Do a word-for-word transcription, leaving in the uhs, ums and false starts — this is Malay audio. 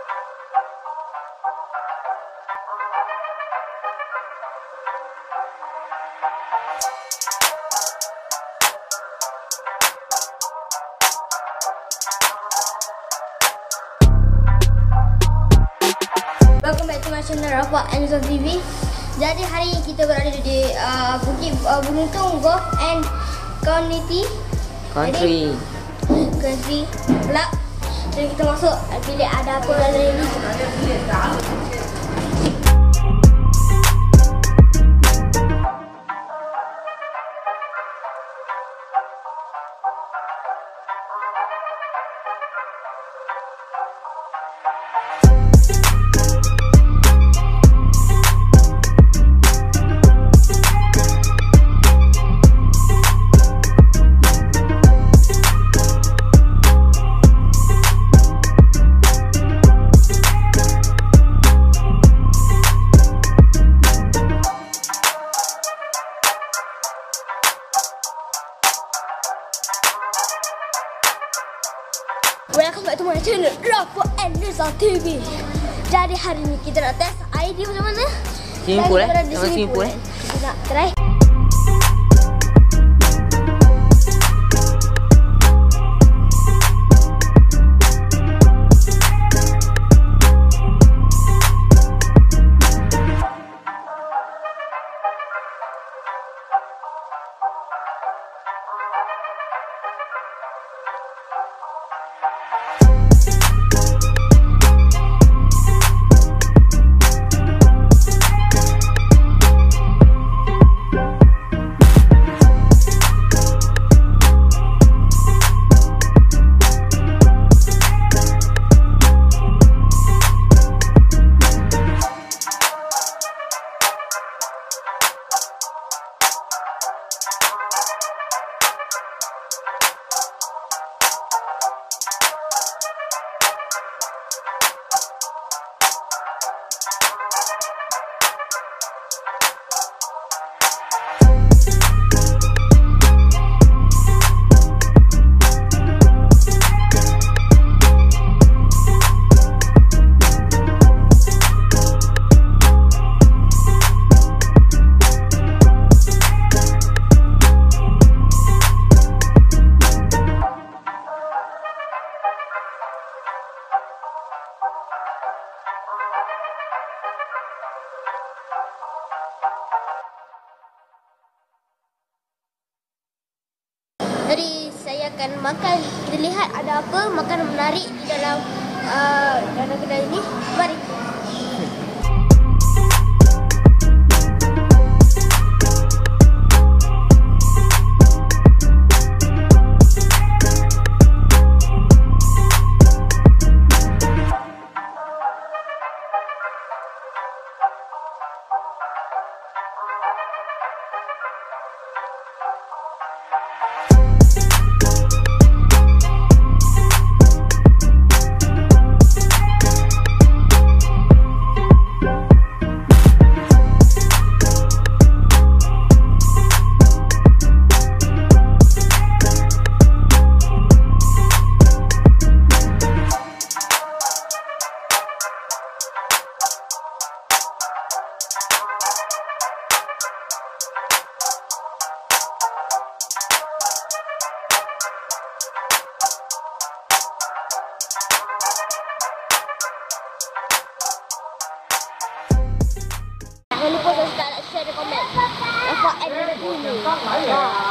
Welcome back to my channel Rawang and T V. Jadi hari ini kita berada di uh, Bukit uh, Beruntung Golf and Community Country Country Club. Jadi kita masuk bilik ada apa dalam ini. Welcome back to my channel Rawang and T V. Jadi hari ini kita nak test air di macam mana? Swimming pool eh? Sama swimming pool eh? Kita nak try. Jadi saya akan makan. Kita lihat ada apa makanan menarik di dalam uh, dalam kedai ini. Mari. Jangan lupa subscribe, like, share dan komen. Rawang and T V.